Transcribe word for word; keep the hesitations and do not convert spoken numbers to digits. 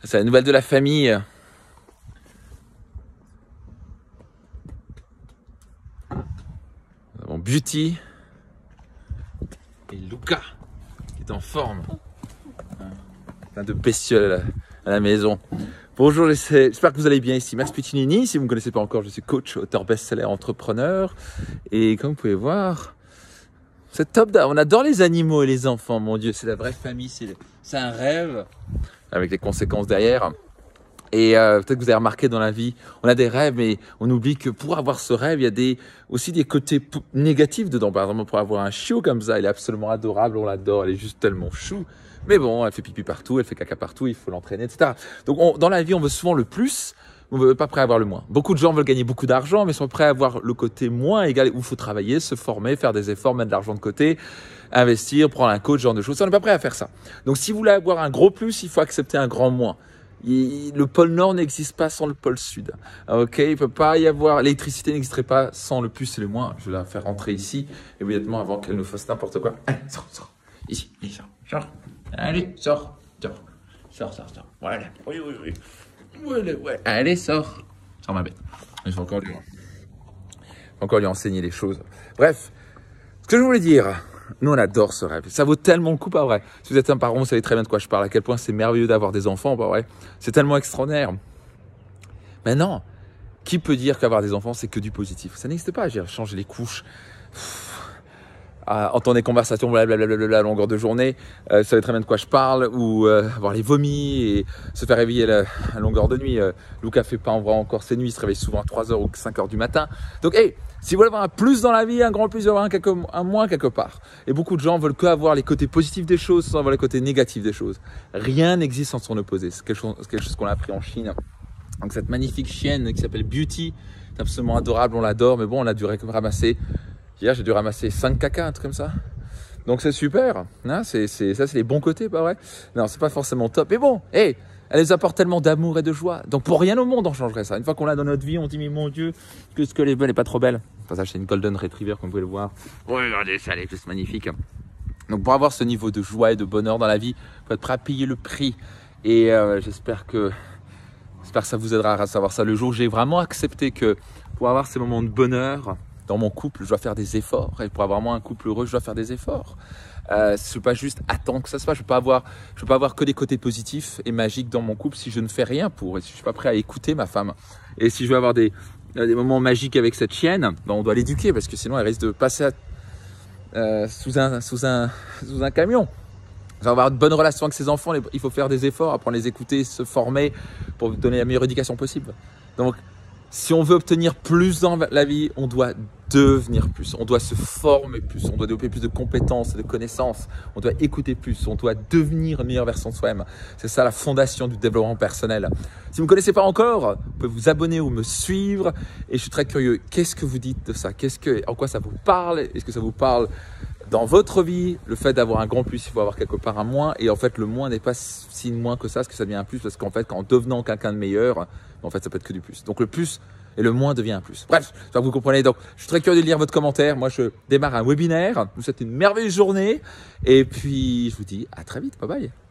C'est la nouvelle de la famille. Nous avons Beauty et Luca qui est en forme. Plein de bestioles à la maison. Bonjour, j'espère que vous allez bien ici. Max Piccinini, si vous ne me connaissez pas encore, je suis coach, auteur best-seller, entrepreneur. Et comme vous pouvez voir, c'est top. On adore les animaux et les enfants, mon Dieu, c'est la vraie famille, c'est un rêve avec les conséquences derrière. Et euh, peut-être que vous avez remarqué dans la vie, on a des rêves, mais on oublie que pour avoir ce rêve, il y a des, aussi des côtés négatifs dedans. Par exemple, pour avoir un chiot comme ça, il est absolument adorable, on l'adore, elle est juste tellement chou. Mais bon, elle fait pipi partout, elle fait caca partout, il faut l'entraîner, et cetera. Donc on, dans la vie, on veut souvent le plus, on ne veut pas prêt à avoir le moins. Beaucoup de gens veulent gagner beaucoup d'argent, mais sont prêts à avoir le côté moins égal, où il faut travailler, se former, faire des efforts, mettre de l'argent de côté, investir, prendre un coach, ce genre de choses. On n'est pas prêt à faire ça. Donc si vous voulez avoir un gros plus, il faut accepter un grand moins. Il, le pôle Nord n'existe pas sans le pôle Sud. Ok, il peut pas y avoir, l'électricité n'existerait pas sans le plus et le moins. Je vais la faire rentrer ici, immédiatement avant qu'elle nous fasse n'importe quoi. Allez, sors, sors. Ici, ici, sors, sors. Allez, sors, sors, sors, sors, sors. Voilà. Oui, oui, oui. Voilà, ouais. Allez, sors. Sors ma bête. Il faut encore lui, faut encore lui enseigner les choses. Bref, ce que je voulais dire. Nous, on adore ce rêve. Ça vaut tellement le coup, pas vrai? Si vous êtes un parent, vous savez très bien de quoi je parle, à quel point c'est merveilleux d'avoir des enfants, pas vrai? C'est tellement extraordinaire. Maintenant, qui peut dire qu'avoir des enfants, c'est que du positif? Ça n'existe pas. J'ai changé les couches. À entendre des conversations blablabla à longueur de journée, euh, vous savez très bien de quoi je parle, ou euh, avoir les vomis et se faire réveiller à, la, à longueur de nuit. Euh, Luca fait pas en vrai encore ses nuits, il se réveille souvent à trois heures ou cinq heures du matin. Donc, hey, si vous voulez avoir un plus dans la vie, un grand plus, vous avoir un, quelque, un moins quelque part. Et beaucoup de gens veulent que avoir les côtés positifs des choses sans avoir les côtés négatifs des choses. Rien n'existe sans son opposé. C'est quelque chose, quelque chose qu'on a appris en Chine. Donc cette magnifique chienne qui s'appelle Beauty, c'est absolument adorable, on l'adore, mais bon, on a dû ramasser. Hier, j'ai dû ramasser cinq caca, un truc comme ça. Donc, c'est super. Hein, c'est, c'est, ça, c'est les bons côtés, pas vrai? Non, c'est pas forcément top. Mais bon, hey, elle nous apporte tellement d'amour et de joie. Donc, pour rien au monde, on changerait ça. Une fois qu'on l'a dans notre vie, on dit, mais mon Dieu, qu'est-ce qu'elle est belle et pas trop belle. Enfin, ça, c'est une Golden Retriever, comme vous pouvez le voir. Regardez ça, elle est juste magnifique. Donc, pour avoir ce niveau de joie et de bonheur dans la vie, il faut être prêt à payer le prix. Et euh, j'espère que, j'espère que ça vous aidera à savoir ça. Le jour où j'ai vraiment accepté que pour avoir ces moments de bonheur, dans mon couple, je dois faire des efforts. Et pour avoir moi un couple heureux, je dois faire des efforts. Euh, je ne peux pas juste attendre que ça se passe. Je ne peux pas avoir, je peux pas avoir que des côtés positifs et magiques dans mon couple si je ne fais rien pour. Et si je ne suis pas prêt à écouter ma femme. Et si je veux avoir des, des moments magiques avec cette chienne, ben on doit l'éduquer parce que sinon elle risque de passer à, euh, sous, un, sous, un, sous un camion. On va avoir de bonnes relations avec ses enfants. Il faut faire des efforts, apprendre à les écouter, se former pour donner la meilleure éducation possible. Donc, si on veut obtenir plus dans la vie, on doit devenir plus, on doit se former plus, on doit développer plus de compétences, de connaissances, on doit écouter plus, on doit devenir une meilleure version de soi-même. C'est ça la fondation du développement personnel. Si vous ne me connaissez pas encore, vous pouvez vous abonner ou me suivre et je suis très curieux. Qu'est-ce que vous dites de ça? Qu'est-ce que, en quoi ça vous parle? Est-ce que ça vous parle dans votre vie? Le fait d'avoir un grand plus, il faut avoir quelque part un moins. Et en fait, le moins n'est pas si moins que ça, parce que ça devient un plus. Parce qu'en fait, en devenant quelqu'un de meilleur, en fait, ça peut être que du plus. Donc le plus et le moins devient un plus. Bref, j'espère que vous comprenez. Donc, je suis très curieux de lire votre commentaire. Moi, je démarre un webinaire. Je vous souhaite une merveilleuse journée. Et puis, je vous dis à très vite. Bye bye.